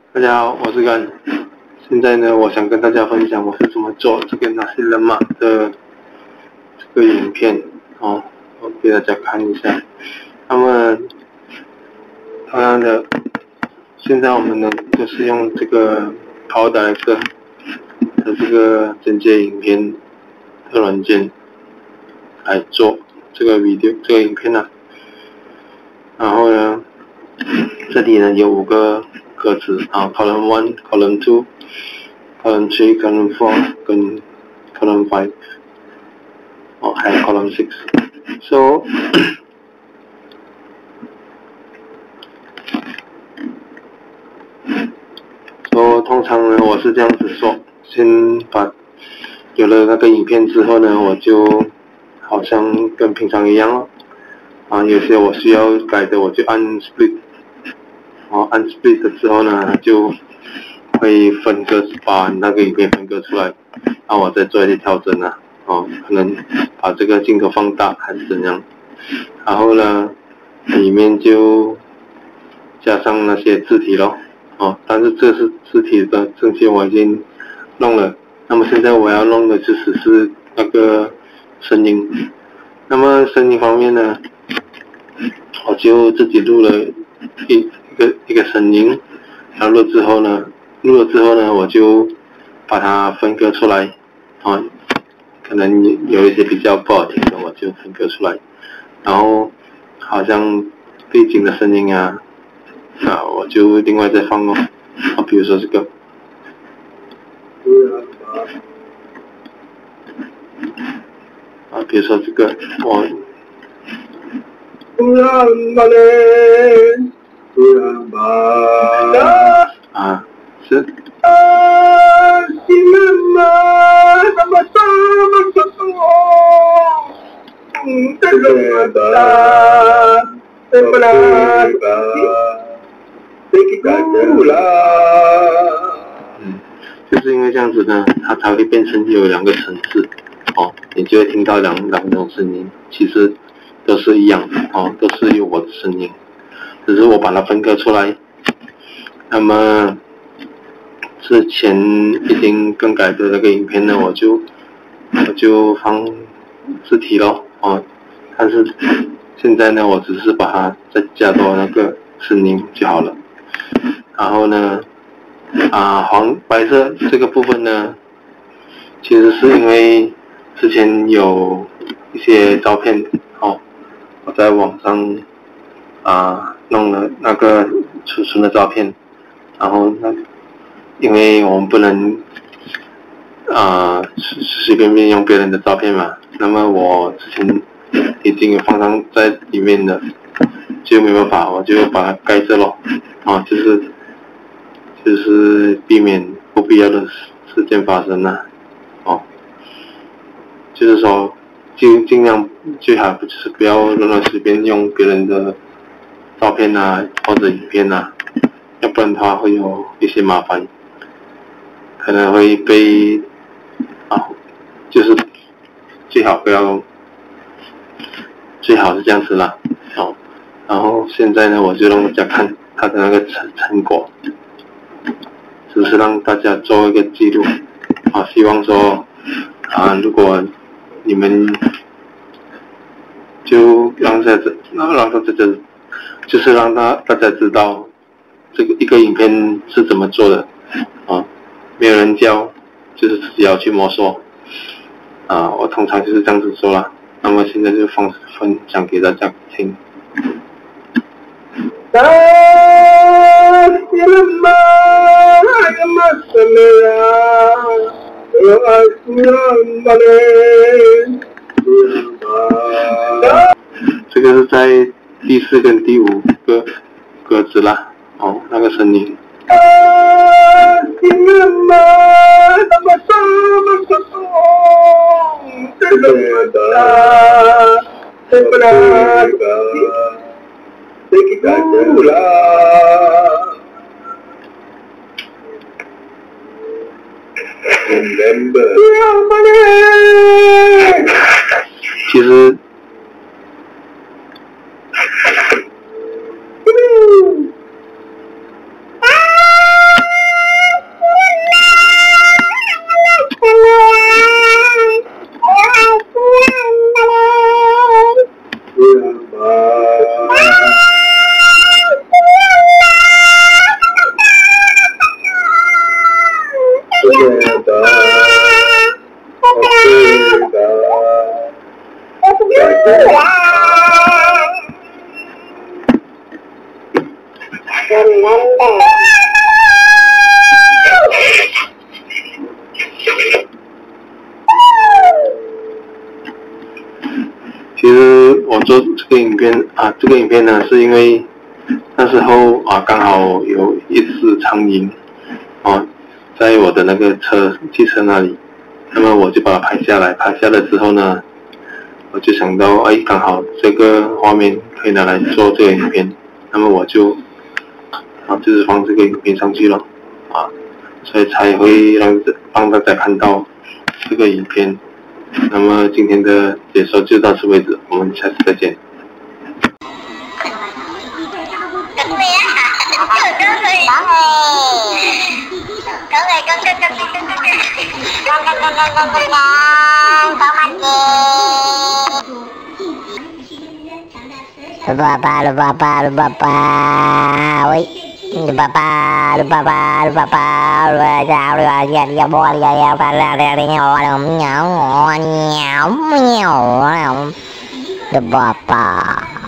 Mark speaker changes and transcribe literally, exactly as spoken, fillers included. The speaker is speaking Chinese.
Speaker 1: 大家好，我是甘。现在呢，我想跟大家分享我是怎么做这个那些人马的这个影片哦，我给大家看一下。那么，同样的，现在我们呢就是用这个 PowerDirector 的这个剪接影片的软件来做这个 video 这个影片啊。然后呢，这里呢有五个格子啊 ，column one、column two、column three、column four 跟 column five， 哦，还有 column six。So 说通常呢，我是这样子做，先把有了那个影片之后呢，我就好像跟平常一样哦，啊，有些我需要改的，我就按 split， 哦，按 split 的之后呢，就会分割，把那个影片分割出来，然后我再做一些调整啊，哦，可能把这个镜头放大还是怎样，然后呢，里面就加上那些字体咯。哦，但是这是字体的这些我已经弄了，那么现在我要弄的就只是那个声音。那么声音方面呢，我就自己录了一一个一个声音，然后录之后呢，录了之后呢，我就把它分割出来，啊，可能有一些比较不好听的，我就分割出来，然后好像背景的声音啊。啊，我就另外再放哦，啊，比如说这个，啊，比如说这个，我，啊，是，嗯，就是因为这样子呢，它才会变成有两个层次，哦，你就会听到两两种声音，其实都是一样的，哦，都是有我的声音，只是我把它分割出来。那么之前已经更改的那个影片呢，我就我就放字体咯，哦，但是现在呢，我只是把它再加多那个声音就好了。然后呢，啊，黄白色这个部分呢，其实是因为之前有一些照片哦，我在网上啊弄了那个储存的照片，然后那因为我们不能啊随随便便用别人的照片嘛，那么我之前已经有放上在里面的，就没办法，我就把它盖着咯，啊，就是。就是避免不必要的事件发生啊，哦，就是说尽尽量最好就是不要乱随便用别人的照片啊或者影片啊，要不然的话会有一些麻烦，可能会被啊，就是最好不要，最好是这样子啦，哦，然后现在呢，我就让大家看它的那个成成果。只是让大家做一个记录，啊，希望说，啊，如果你们就让大家，让让大家，就是让大大家知道这个一个影片是怎么做的，啊，没有人教，就是自己要去摸索，啊，我通常就是这样子做啦。那么现在就分分享给大家听。这个是在第四跟第五个格子啦，哦，那个声音。其实其实我做这个影片啊，这个影片呢，是因为那时候啊，刚好有一只苍蝇，啊，在我的那个车汽车那里，那么我就把它拍下来。拍下来之后呢，我就想到，哎，刚好这个画面可以拿来做这个影片，那么我就啊，就是放这个影片上去了，啊，所以才会让让大家看到这个影片。那么今天的解说就到此为止，我们下次再见。
Speaker 2: lupa apa lupa apa lupa apa woi lupa apa lupa apa lupa apa lupa sao lupa dia dia boleh dia dia pada dia dia nyau nyau nyau nyau lupa apa